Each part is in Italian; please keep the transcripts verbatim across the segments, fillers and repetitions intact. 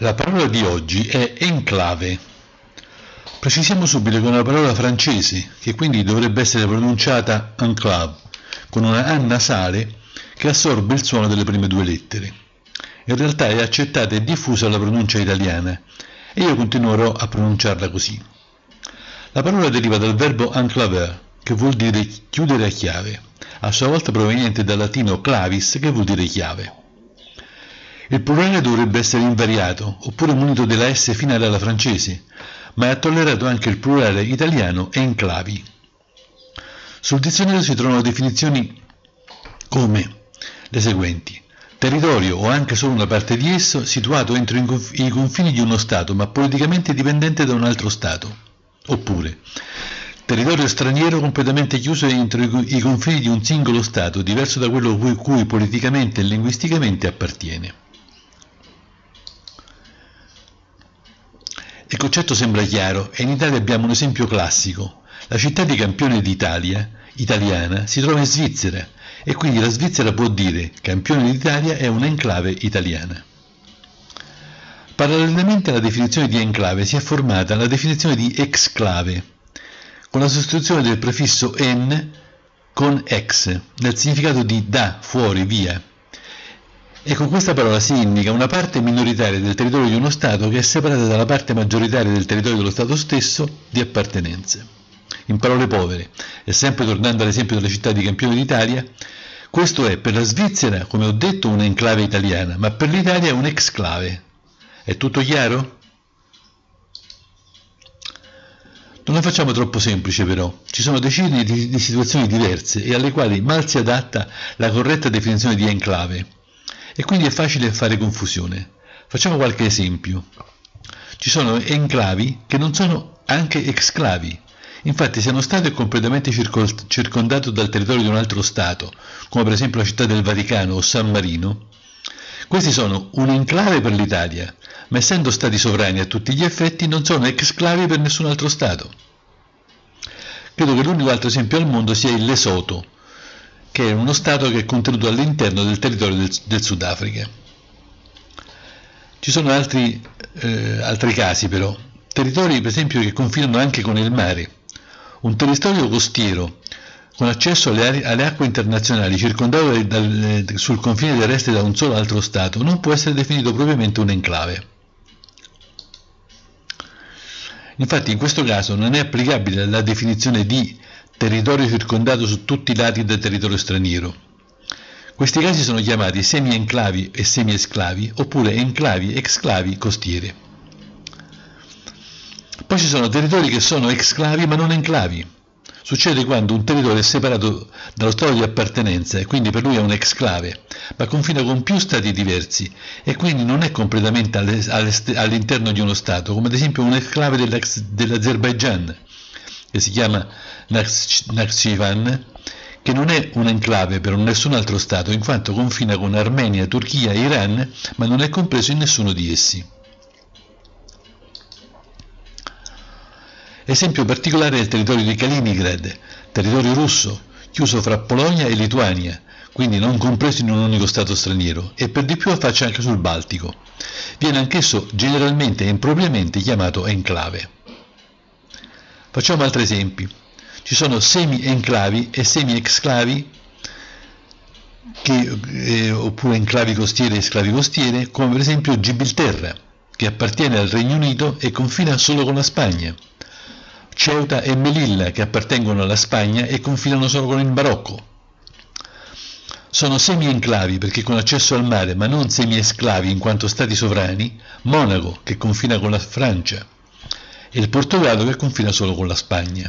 La parola di oggi è enclave. Precisiamo subito che è una parola francese, che quindi dovrebbe essere pronunciata enclave, con una A nasale che assorbe il suono delle prime due lettere. In realtà è accettata e diffusa la pronuncia italiana, e io continuerò a pronunciarla così. La parola deriva dal verbo enclaver, che vuol dire chiudere a chiave, a sua volta proveniente dal latino clavis, che vuol dire chiave. Il plurale dovrebbe essere invariato, oppure munito della S finale alla francese, ma è tollerato anche il plurale italiano enclavi. Sul dizionario si trovano definizioni come le seguenti: territorio o anche solo una parte di esso situato entro i confini di uno Stato, ma politicamente dipendente da un altro Stato. Oppure territorio straniero completamente chiuso entro i confini di un singolo Stato, diverso da quello cui, cui politicamente e linguisticamente appartiene. Il concetto sembra chiaro e in Italia abbiamo un esempio classico. La città di Campione d'Italia, italiana, si trova in Svizzera e quindi la Svizzera può dire Campione d'Italia è un'enclave italiana. Parallelamente alla definizione di enclave si è formata la definizione di exclave, con la sostituzione del prefisso en con ex, nel significato di da, fuori, via. E con questa parola si indica una parte minoritaria del territorio di uno Stato che è separata dalla parte maggioritaria del territorio dello Stato stesso di appartenenze. In parole povere, e sempre tornando all'esempio della città di Campione d'Italia, questo è per la Svizzera, come ho detto, un'enclave italiana, ma per l'Italia è un'exclave. È tutto chiaro? Non la facciamo troppo semplice però, ci sono decine di, di situazioni diverse e alle quali mal si adatta la corretta definizione di enclave. E quindi è facile fare confusione. Facciamo qualche esempio. Ci sono enclavi che non sono anche exclavi. Infatti, se uno Stato è completamente circondato dal territorio di un altro Stato, come per esempio la città del Vaticano o San Marino, questi sono un'enclave per l'Italia, ma essendo stati sovrani a tutti gli effetti non sono exclavi per nessun altro Stato. Credo che l'unico altro esempio al mondo sia il Lesotho, che è uno Stato che è contenuto all'interno del territorio del, del Sudafrica. Ci sono altri, eh, altri casi però, territori per esempio che confinano anche con il mare. Un territorio costiero con accesso alle, alle acque internazionali circondato dal, dal, sul confine terrestre da un solo altro Stato non può essere definito propriamente un'enclave. Infatti in questo caso non è applicabile la definizione di territorio circondato su tutti i lati del territorio straniero. Questi casi sono chiamati semi-enclavi e semi-esclavi, oppure enclavi, exclavi, costiere. Poi ci sono territori che sono exclavi ma non enclavi. Succede quando un territorio è separato dallo stato di appartenenza e quindi per lui è un'exclave, ma confina con più stati diversi e quindi non è completamente all'interno di uno stato, come ad esempio un'exclave dell'Azerbaigian, che si chiama Nakhchivan, che non è un'enclave per nessun altro Stato, in quanto confina con Armenia, Turchia e Iran, ma non è compreso in nessuno di essi. Esempio particolare è il territorio di Kaliningrad, territorio russo, chiuso fra Polonia e Lituania, quindi non compreso in un unico Stato straniero, e per di più affaccia anche sul Baltico. Viene anch'esso generalmente e impropriamente chiamato enclave. Facciamo altri esempi. Ci sono semi-enclavi e semi-exclavi, che, eh, oppure enclavi costiere e esclavi costiere, come per esempio Gibilterra, che appartiene al Regno Unito e confina solo con la Spagna. Ceuta e Melilla, che appartengono alla Spagna e confinano solo con il Marocco. Sono semi-enclavi perché con accesso al mare, ma non semi-esclavi in quanto stati sovrani, Monaco, che confina con la Francia, e il Portogallo, che confina solo con la Spagna.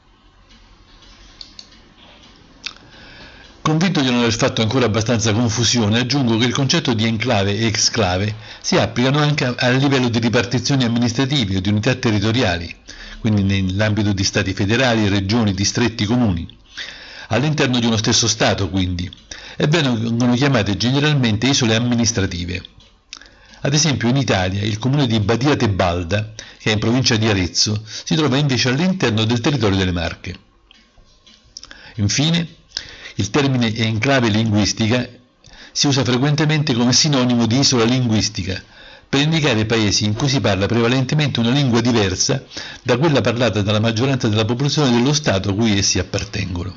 Convinto di non aver fatto ancora abbastanza confusione, aggiungo che il concetto di enclave e exclave si applicano anche a, a livello di ripartizioni amministrative o di unità territoriali, quindi nell'ambito di stati federali, regioni, distretti, comuni, all'interno di uno stesso Stato quindi, e vengono chiamate generalmente isole amministrative. Ad esempio in Italia il comune di Badia Tebalda, che è in provincia di Arezzo, si trova invece all'interno del territorio delle Marche. Infine, il termine enclave linguistica si usa frequentemente come sinonimo di isola linguistica per indicare paesi in cui si parla prevalentemente una lingua diversa da quella parlata dalla maggioranza della popolazione dello Stato a cui essi appartengono.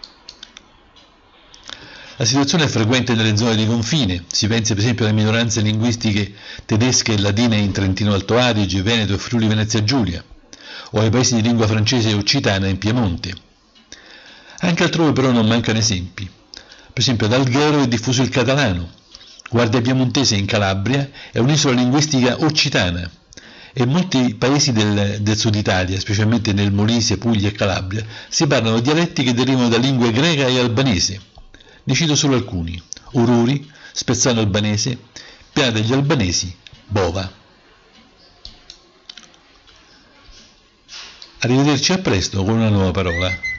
La situazione è frequente nelle zone di confine, si pensi per esempio alle minoranze linguistiche tedesche e latine in Trentino Alto Adige, Veneto e Friuli Venezia Giulia, o ai paesi di lingua francese e occitana in Piemonte. Anche altrove però non mancano esempi. Per esempio ad Alghero è diffuso il catalano, Guardia Piemontese in Calabria è un'isola linguistica occitana, e in molti paesi del, del sud Italia, specialmente nel Molise, Puglia e Calabria, si parlano dialetti che derivano da lingue greca e albanese. Ne cito solo alcuni: Ururi, Spezzano albanese, Piana degli Albanesi, Bova. Arrivederci, a presto con una nuova parola.